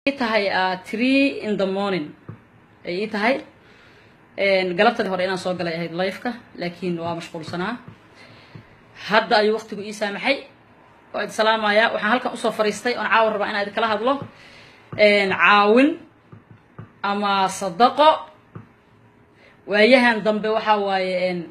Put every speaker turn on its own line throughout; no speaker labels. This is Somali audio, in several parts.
tahay 3 in the morning ay tahay galabtadii hore inaan soo galay ahayd live-ka laakiin waa mashquulsanaa hadda ay waqtigu ii saamaxay oo salaamaya waxaan halkan u soo fariistay oo caawa rabaa inaan kala hadlo caawin ama sadaqo waayahan dambe waxa waaye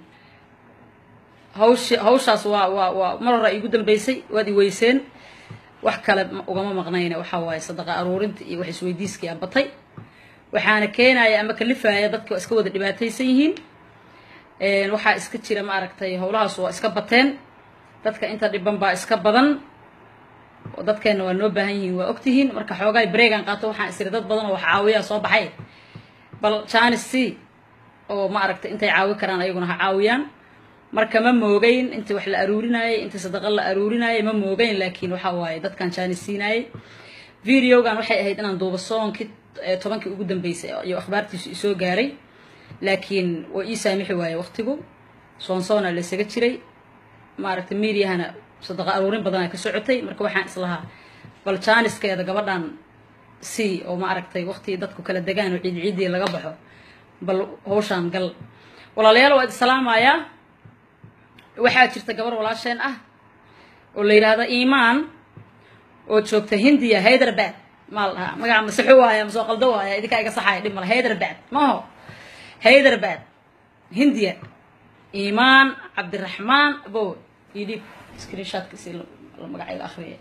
hawshaas waa mar hore igu dambeysay waad i weyseen wax kale ugama maqnayna waxa waaye sadaqa aruurinta iyo wax isweydiiskii aan batay waxaana keenaya ama kalifaya dadka iska wada dhibaataysan yihiin waxa iska jira ma aragtay howlahaas waa iska bateen dadka inta dhiban baa iska badan oo dadkeena waa noo baahan yihiin waa ogtihiin marka xoogaa breegan qaato waxaan isiri dad badan oo wax caawiya soo baxay bal chance c oo ma aragtay intay caawi karaan ayaguna ha caawiyaan marka ma moogayn inta wax la aruurinayay inta sadaqa la aruurinayay ma moogayn laakiin waxa waaye dadkan jaanisiinayay videogan waxay ahayd inaan duubo soonkii 10kii ugu dambeysay iyo akhbaartiisu isoo gaaray laakiin waa ii saamixi waaye waqtigu soona la isaga jiray ma aragtay meediahana sadaqa aruurin badan ka socotay marka waxaan islahaa bal jaaniskeeda gabadhan si oo ma aragtay waqti dadku kala degaan oo ciidii laga baxo bal hawshan gal walaalayaal waa salaamaya waxaa jirta gabar walaasheen ah oo la yiraahdo Iimaan oo joogta Hindiya Hyderabad malaha magaca masaxo waaya soo qaldo waaya idinka iga saxay dhib mal Hyderabad maaho Hyderabad Hindiya Iimaan Cabdiraxmaan abo idib screenshot kasi la magaca akhriye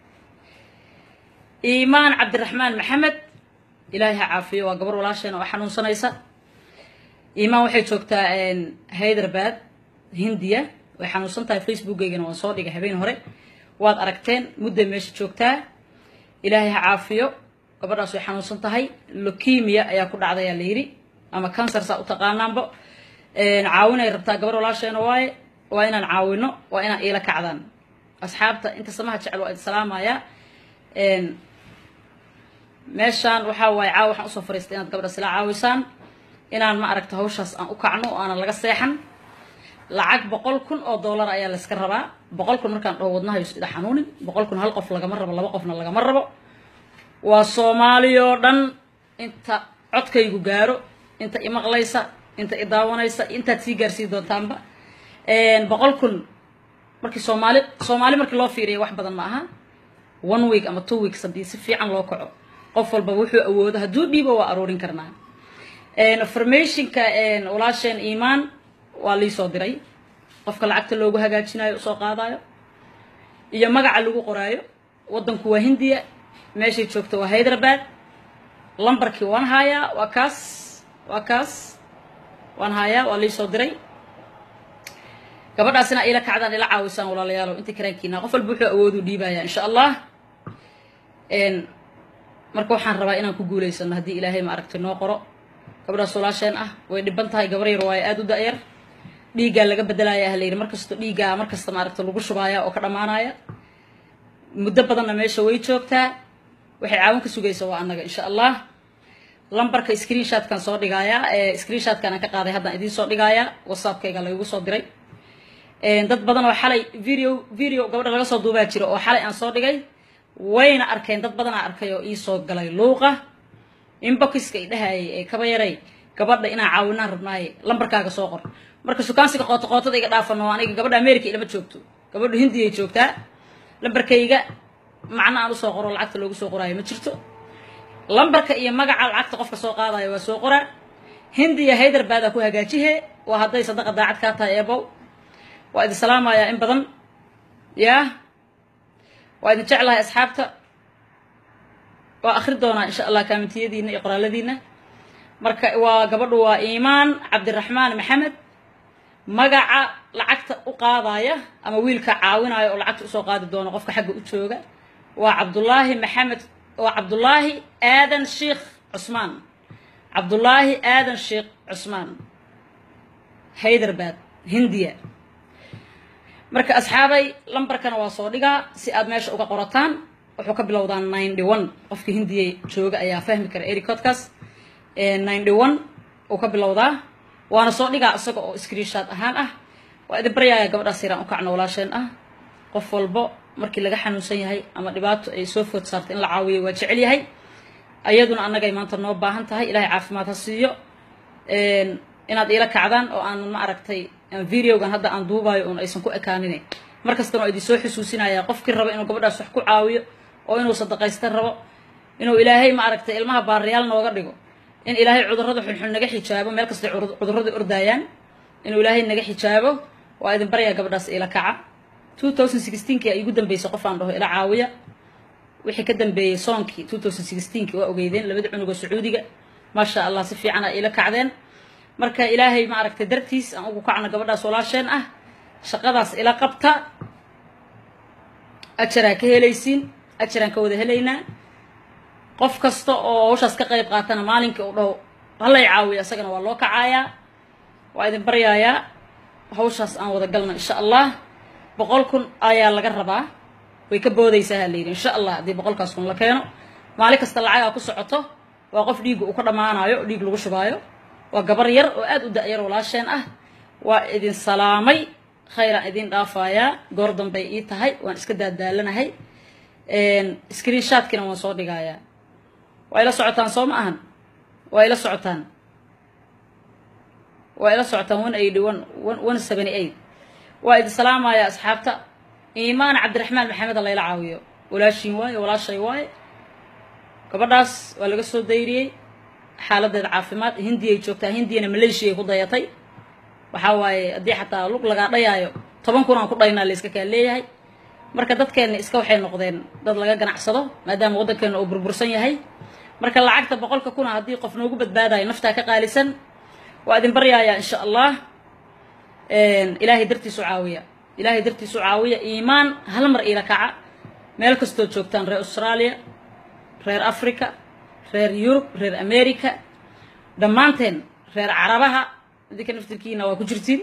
Iimaan Cabdiraxmaan Maxamed ilaahay caafiyo waa gabar walaasheen oo xanuunsanaysa Iimaan waxay joogtaa Hyderabad Hindiya way xanuunsan tahay Facebook-geygana waan soo dhigay habeen hore waad aragteen muddo meesha joogtaa ilaahay ha caafiyo gabadhaas way xanuunsan tahay leukemia ayaa ku dhacday la yiri ama cancer sa u taqaanaanba caawinay rabtaa gabar walaasheen waaye waa inaan caawino waa inaan ila kacdaan asxaabta inta samaha jecel waa salaamaya meeshaan waxa waaye caaw waxaan u soo fariistay inaad gabadha sila caawisaan inaan ma aragto hawshaas aan u kacno oo aan laga seexan lacag $100,000 ayaa la iska rabaa $100,000 markaan dhaw wadnaha isda xanuunin $100,000 hal qof lagama rabo laba qofna lagama rabo waa Soomaaliyo dhan inta codkaygu gaaro inta imaqlaysa inta idaawanaysa inta tii gaarsiin doontaanba $100,000 markii Soomaali markii loo fiiriyo wax badan ma aha 1 week ama 2 weeks hadii si fiican loo kaco qof walba wuxuu awoodo haduu dhiibo waa aruurin karnaa informationka walaasheen Iimaan waa li soo diray qofka lacagta loogu hagaajinayo soo qaadayo iyo magaca lagu qoraayo wadanku waa Hindiya meeshay joogto waa Hyderabad lambarkii waan hayaa waa kaas waan hayaa waa li soo diray gabadhaasina ila kacdaan ila caawisaan walaalayaal inta karaankiina qof walba wuxuu awoodo dhiibaya insha Allah marka waxaan rabaa inaan ku guuleysano hadii Ilaahay ma aragtay noo qoro gabadhaas walaasheen ah way dhiban tahay gabar yar way aad u daayar dhiiga laga bedelayaa haleeyay markasta dhiiga markasta ma aragtay lagu shubaaya oo ka dhamaanaya muddo badanna meesha way joogtaa waxay caawin ka sugaysaa waa anaga insha Allah lambarka screenshot kan soo dhigaya screenshot kan ka qaaday hadda idin soo dhigaya WhatsApp-kayga la igu soo diray dad badan oo xalay video gabadha laga soo duubaa jiro oo xalay aan soo dhigay wayna arkeen dad badan arkay oo ii soo galay luuqa inbox-ka idhahay kaba yaray gabadha inaan caawinaan rabnaay lambarkaaga soo qor marka sukaansiga qootada iga dhaafano aniga gabadha America ilama joogto gabadha Hindiya joogtaa lambarkayga macna aan u soo qoro lacagta loogu soo qoraayo ma jirto lambarka iyo magaca lacagta qofka soo qaadayo waa soo qora Hindiya Hyderabad ku hagaajihe waa haday sadaqa daacad ka tahay eebo waa idin salaamaya in badan waa idin jeclahay asxaabta waa akhri doona insha Allah kaamitiyadiina iyo qoraaladiina marka waa gabadhu waa Iimaan Cabdiraxmaan Maxamed magaca lacagta u qaadaya ama wiilka caawinayo oo lacagta u soo qaadi doono qofka xagga u jooga waa Cabdullaahi Maxamed waa Cabdullaahi Aadan Sheekh Cusmaan Cabdullaahi Aadan Sheekh Cusmaan Hyderabad Hindiya marka asxaabay lambarkana waa soo dhigaa si aad meesha uga qorataan wuxuu ka bilowdaa 91 qofka Hindiya jooga ayaa fahmi kara ericodkaas 91 oo ka bilowdaa waana soo dhigaa isaga oo screenshot ahaan ah waa idin baryaaya gabadhaas yaraan u kacno walaasheen ah qof walba markii laga xanuunsan yahay ama dhibaato ay soo food saartay in la caawiyo waa jecel yahay ayaduna annagay maanta noo baahan tahay ilaahay caafimaad ha siiyo inaad iila kacdaan oo aan ma aragtay videogan hadda aan duubayo oon aysan ku ekaanin mar kastana oo idin soo xusuusinaya qofkii raba inuu gabadhaas wax ku caawiyo oo inuu sadaqaysta rabo inuu ilaahay ma aragtay ilmaha baariyaal nooga dhigo in ilaahay cudurrada xunxun naga xijaabo meel kasta cudurrada ordayaan inuu ilaahay naga xijaabo waa idin baryaa gabadhaas ila kaca 2016 ay ugu dambeysay qof aan dhaho ila caawiya wixii ka dambeeyay soonkii 2016 waa ogeydeen labada cunuga sacuudiga ma sha Allah si fiican ay ila kacdeen marka ilaahay ma aragtay dartiis aan ugu kacna gabadhaas walaasheen ah shaqadaas ila qabta ajra ka helaysiin ajran ka wada helaynaa qof kasta oo hawshaas ka qayb qaatana maalinka uu dhaho hallay caawiyo asagana waa loo kacayaa waa idin baryayaa hawshaas aan wada galno insha Allah 100,000 ayaa laga rabaa way ka boodaysaa haleeyeen insha Allah hadii 100,000 kun la keeno maalin kasta lacag ku socoto waa qof dhiig uu ka dhamaanayo dhiig lagu shubaayo waa gabar yar oo aad u da'yar walaasheen ah waa idin salaamay khayra idin dhaafaya goor dambe ii tahay waan iska daadaalanahay screenshot-kina waan soo dhigayaa waa ila socotaan soo ma ahan waa ila socotaan 178 waa idin salaamaya asxaabta iimaan cabdiraxmaan maxamed alla ila caawiyo walaashiin waaye walaashay waaye gabadhaas waa laga soo dayriyay xaaladeeda caafimaad hindiyay joogtaa hindiyana Malaysia ay ku dayatay waxa waaye hadii xataa lug laga dhayaayo 10 kun aan ku dhaynaa la iska ka leeyahay marka dadkeena iska waxay noqdeen dad laga ganacsado maadaama wadankeena uu burbursan yahay marka lacagta 100 kun hadii qof noogu badbaadayo nafta ka qaalisan waa idin baryaaya insha Allah ilaahay dartiisu caawiya iimaan hal mar ila kaca meel kasto joogtaan reer Australia reer Africa reer Europe reer America dhamaanteen reer Carabaha idinka naftirkiina waa ku jirtiin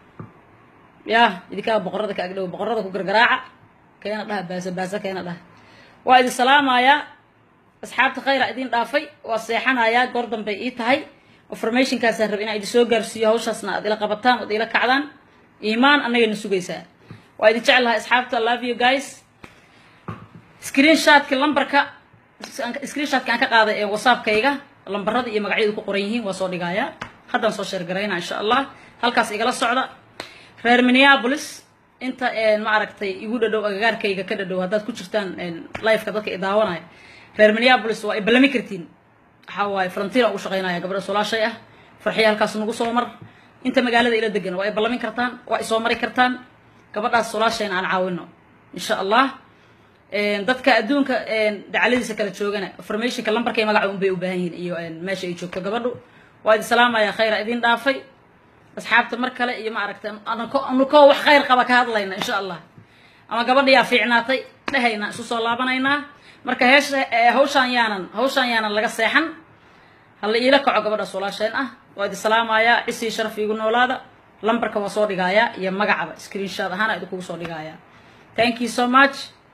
idinka boqorada ka agdhow boqorada ku gargaraaca keena dhaha baasa keena dhaha waa idin salaamaya asxaabta khayra idin dhaafay waa seexanaya goor dambe ii tahay information kaas aan rab inaan idin soo gaarsiiyo hawshaasna aad ila qabataan oo ila kacdaan iimaan anagayna sugaysaa waa idin jecelahay asxaabta love you guys screenshot-ka lambarka screenshot-ka aan ka qaaday ee WhatsApp-kayga lambarada iyo magacyadu ku qoran yihiin waa soo dhigayaa haddaan soo share gareynaa insha Allah halkaas igala socda reer Minneapolis inta ma aragtay igu dhadhow agagaarkayga ka dhadhow haddaad ku jirtaan live-ka dadka i daawanaya reer Minneapolis waa ibalami kartiin waxa waaye frontier ugu shaqeynaya gabadha walaashay ah farxiya halkaas nagu soo mar inta magaalada ila degan waa ibalami kartaan waa isoo mari kartaan gabadhaas walaashayna aan caawino insha Allah dadka adduunka dacaladiisa kala joogana information-ka lambarkay magaca un bay u baahan yihiin iyo meesha ay joogto gabadhu waa idin salaamaya khayra idin dhaafay asxaabta mar kale iyo ma aragtay anako wax khayr qaba ka hadlayna insha Allah ama gabadhiya fiicnaatay dhahayna isu soo laabanayna marka hawshan yaanan laga seexan hal ila kaco gabadhaas walaasheen ah waa idin salaamaya isii sharaf igu noolaada lambarka waa soo dhigaya iyo magacaba screenshot ahaan aad ku soo dhigaya thank you so much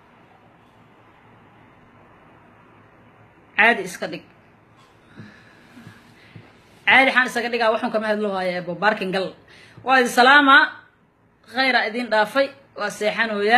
عادي iska dhig عادي xaan isaga dhigaa waxaan kama hadlo haya ebo parking gal waa idin salaama khayra idin dhaafay waa seexanooya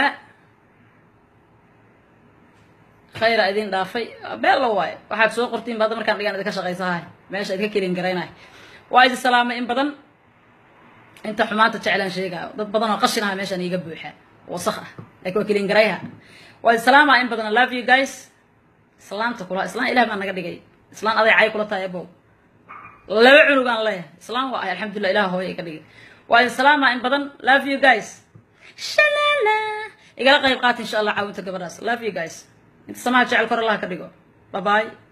khayra idin dhaafay beelo waay waxaad soo qortiin baad markaan dhigaan idinka shaqaysahay meesha idinka kelin gareynaay waa idin salaama in badan inta xumaanta jeclaan sheegaa dad badan oo qashinaha meeshan iga buuxa wasakh ah laakiin waa kelin gareyha waa idin salaama in badan love you guys islaanta kula islaan ilaah baan naga dhigay islaan aday cay kula tahay abo laba cunugan leeyahay islaan waa alxamdulillah ilaah hooyay ka dhigay waa in salaama in badan love you guys shalala igala qayb qaat insha Allah caawinta gabadhaas love you guys inta samaha jecel kor Allah ka dhigo bye bye